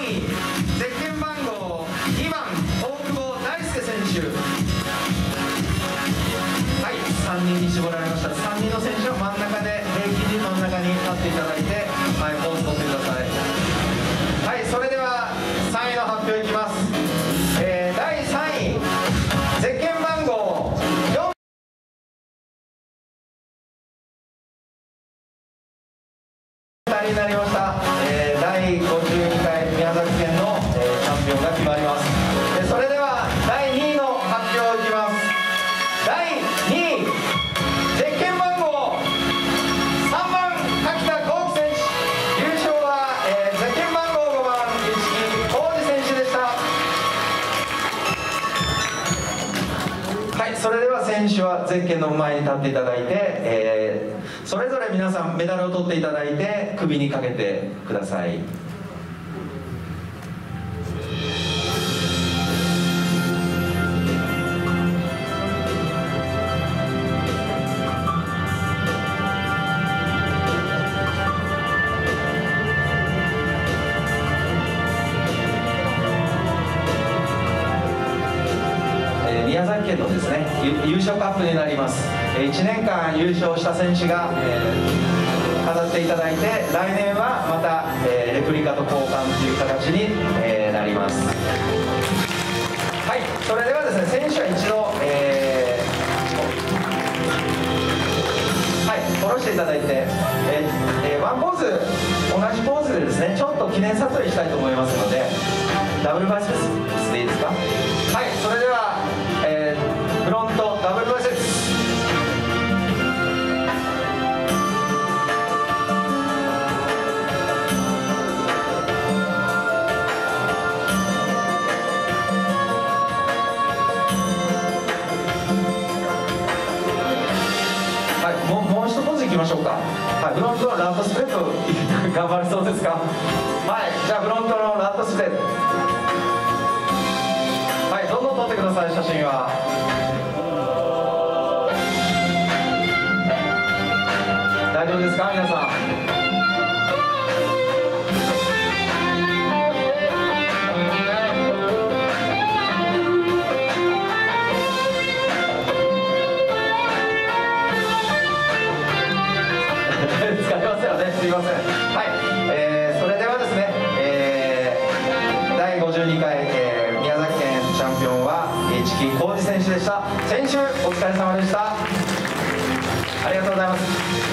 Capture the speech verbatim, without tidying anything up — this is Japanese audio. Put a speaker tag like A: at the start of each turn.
A: いゼッケン番号にばん大久保大輔選手。はい、さんにんに絞られました。さんにんの選手は真ん中で平均に真ん中に立っていただいて、はい、ポーズ取ってください。はい、それではさんいの発表いきます。えー、だいさんいゼッケン番号よんになりました。えー、だいごじゅうにかい宮崎県の、えー、チャンピオンが決まります。えー、それではだいにいの発表いきます。だいにいゼッケン番号さんばん柿田幸喜選手。優勝は、えー、ゼッケン番号ごばん市木浩二選手でした。はい、それでは選手はゼッケンの前に立っていただいて、えーそれぞれ皆さんメダルを取っていただいて首にかけてください。宮崎県のですね、優勝カップになります。いちねんかん優勝した選手が、えー、飾っていただいて、来年はまた、えー、レプリカと交換という形に、えー、なります。はい、それではですね、選手は一度、えー、はい、下ろしていただいて、えーえー、ワンポーズ、同じポーズでですね、ちょっと記念撮影したいと思いますので、ダブルバイセプスでいいですか。はい、それでは、えー、フロントダブルバイセプス。はい、もうもう一ポーズいきましょうか。はい、フロントのラットスプレッド頑張れそうですか。はい、じゃあフロントのラットスプレッド、はい、どんどん撮ってください、写真は。大丈夫ですか、皆さん。使いますよね、すいません。はい、えー、それではですね、えー、だいごじゅうにかい、えー、宮崎県チャンピオンは市木浩二選手でした。選手お疲れ様でした。ありがとうございます。